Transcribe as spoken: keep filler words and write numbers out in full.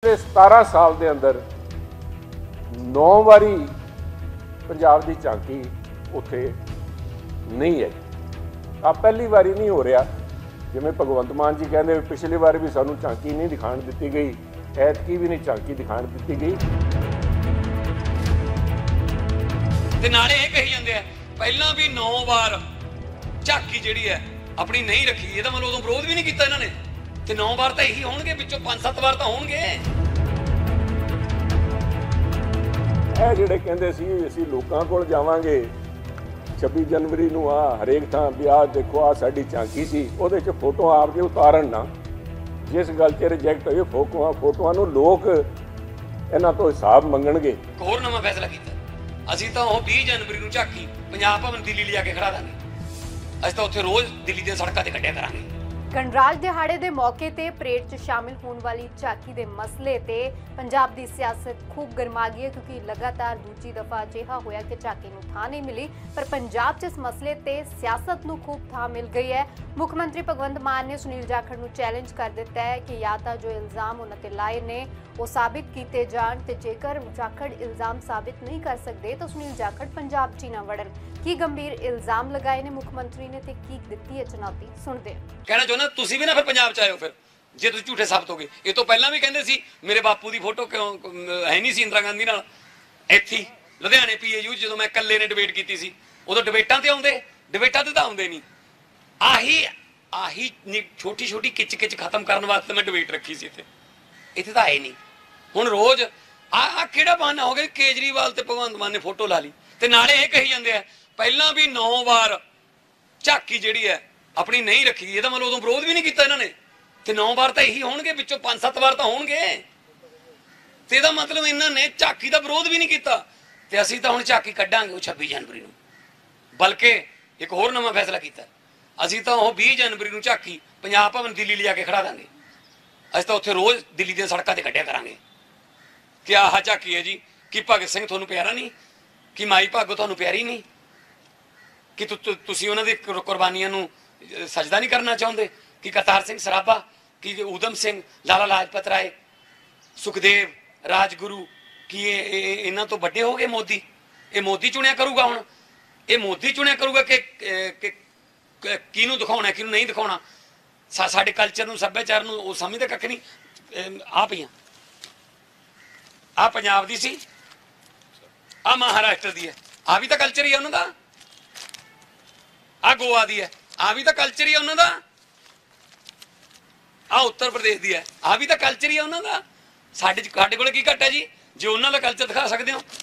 पिछले सतारह साल के अंदर नौ वारी पंजाब की झांकी उत्थे नहीं है। आ पहली वारी नहीं हो रहा। जिवें भगवंत मान जी कहते पिछली बार भी सानू झांकी नहीं दिखाण दी गई, ऐतकी भी नहीं झांकी दिखाण दी गई। ते नाले ये कही जांदे आ पहलां भी नौ वार झांकी जिहड़ी है अपनी नहीं रखी, ਇਹਦਾ मतलब उदों विरोध भी नहीं किया इन्होंने। ते नौ वार तो यही होणगे, विचों पांच सत्त वार तो होणगे। ਇਹ ਜਿਹੜੇ ਕਹਿੰਦੇ ਸੀ ਅਸੀਂ ਲੋਕਾਂ ਕੋਲ ਜਾਵਾਂਗੇ छब्बी जनवरी ਨੂੰ ਆ ਹਰੇਕ ਥਾਂ ਵੀ ਆਹ ਦੇਖੋ ਆ ਸਾਡੀ ਝਾਂਕੀ ਸੀ, ਉਹਦੇ 'ਚ ਫੋਟੋ ਆਪਦੇ ਉਤਾਰਨ ਨਾ। ਜਿਸ ਗੱਲ 'ਚ ਰਿਜੈਕਟ ਹੋਏ ਫੋਟੋਆਂ ਫੋਟੋਆਂ ਨੂੰ ਲੋਕ ਇਹਨਾਂ ਤੋਂ ਹਿਸਾਬ ਮੰਗਣਗੇ। ਇੱਕ ਹੋਰ ਨਵਾਂ ਫੈਸਲਾ ਕੀਤਾ, ਅਸੀਂ ਤਾਂ ਉਹ ਵੀਹ ਜਨਵਰੀ ਨੂੰ ਝਾਕੀ ਪੰਜਾਬ ਭਵਨ ਦਿੱਲੀ ਲਿਆ ਕੇ ਖੜਾ ਦਾਂਗੇ। ਅਸੀਂ ਤਾਂ ਉੱਥੇ ਰੋਜ਼ ਦਿੱਲੀ ਦੀਆਂ ਸੜਕਾਂ ਤੇ ਕੱਢਿਆ ਕਰਾਂਗੇ। गणराज दिहाड़े के मौके ते परेड च शामिल होने वाली झाकी के मसले ते पंजाब की सियासत खूब गरमा गई है, क्योंकि लगातार दूजी दफा अजिहा होया कि झाकी नूं थां नहीं मिली। पर पंजाब च इस मसले ते सियासत नूं खूब थां मिल गई है। मुख्यमंत्री भगवंत मान ने सुनील जाखड़ नूं चैलेंज कर दिता है कि या तां जो इल्जाम उन्हां ते लाए ने वो साबित किए जाण, ते जेकर जाखड़ इल्जाम साबित नहीं कर सकते तो सुनील जाखड़ पंजाब च ही ना वड़न। की गंभीर इल्जाम लगाए ने मुख्यमंत्री ने ते की दित्ती है चुनौती, सुनते हैं। कहना चाਹੁੰਦਾ ਤੁਸੀਂ ਵੀ ਨਾ ਫਿਰ ਪੰਜਾਬ ਚ ਆਇਓ, ਫਿਰ ਜੇ ਤੁਸੀਂ ਝੂਠੇ ਸਾਬਤ ਹੋ ਗਏ। ਇਹ ਤੋਂ ਪਹਿਲਾਂ ਵੀ ਕਹਿੰਦੇ ਸੀ ਮੇਰੇ ਬਾਪੂ ਦੀ ਫੋਟੋ ਕਿਉਂ ਹੈ ਨਹੀਂ ਸੀ ਇੰਦਰਾ ਗਾਂਧੀ ਨਾਲ। ਇੱਥੇ ਲੁਧਿਆਣੇ ਪੀਏਯੂ ਜਦੋਂ ਮੈਂ ਇਕੱਲੇ ਨੇ ਡਿਬੇਟ ਕੀਤੀ ਸੀ, ਉਦੋਂ ਡਿਬੇਟਾਂ ਤੇ ਆਉਂਦੇ, ਡਿਬੇਟਾਂ ਤੇ ਤਾਂ ਆਉਂਦੇ ਨਹੀਂ। ਆਹੀ ਆਹੀ ਛੋਟੀ ਛੋਟੀ ਕਿਚ ਕਿਚ ਖਤਮ ਕਰਨ ਵਾਸਤੇ ਮੈਂ ਡਿਬੇਟ ਰੱਖੀ ਸੀ ਇੱਥੇ, ਇੱਥੇ ਤਾਂ ਆਏ ਨਹੀਂ। ਹੁਣ ਰੋਜ਼ ਆ ਆ ਕਿਹੜਾ ਬਹਾਨਾ ਹੋ ਗਿਆ ਕੇਜਰੀਵਾਲ ਤੇ ਭਗਵੰਤ ਮਾਨ ਨੇ ਫੋਟੋ ਲਾ ਲਈ। ਤੇ ਨਾਲੇ ਇਹ ਕਹੀ ਜਾਂਦੇ ਆ ਪਹਿਲਾਂ ਵੀ ਨੌ ਵਾਰ ਝਾਕੀ ਜਿਹੜੀ ਹੈ ਆਪਣੀ नहीं रखी, ਇਹਦਾ मतलब उदों विरोध भी नहीं किया इन्होंने। ते नौ बार तो यही होणगे, विचों पांच सत्त बार तो होणगे। ते ਇਹਦਾ मतलब इन्होंने झाकी का विरोध भी नहीं किया। ते असीं तां हुण झाकी कड्डांगे वो छब्बी जनवरी नूं। बल्कि एक होर नवां फैसला किया, असीं तां वो बीस जनवरी नूं झाकी पंजाब भवन दिल्ली लिया के खड़ा दांगे। असीं तां उत्थे रोज़ दिल्ली ਦੀਆਂ सड़कां ते कड्ढिया करांगे कि आह झाकी है जी, कि भगत सिंह तुहानूं प्यारा नहीं, कि माई भागो तुहानूं प्यारी नहीं, कि तुसीं उन्हां दी कुर्बानियां नूं सजदा नहीं करना चाहते, कि करतार सिंह सराभा, कि उधम सिंह, लाला लाजपत राय, सुखदेव, राजगुरु, कि इन्हां तो बड़े हो गए मोदी। ये मोदी चुनिया करूगा, हुण ये मोदी चुनिया करूगा कि किहनूं दिखाउणा किहनूं नहीं दिखाउणा। साडे कल्चर नूं सभ्याचार नूं वो समझदे कख नहीं। आ पईआं आ पंजाब दी सी, आ महाराष्ट्र दी है, आ भी तो कल्चर ही है उन्हां दा। आ गोवा दी है, आ भी तो कल्चर ही है उन्होंने। आ उत्तर प्रदेश की है, आ भी तो कल्चर ही है उन्होंने। साडे साडे कोल की घट है जी, जो उन्होंने कल्चर दिखा सकते हो।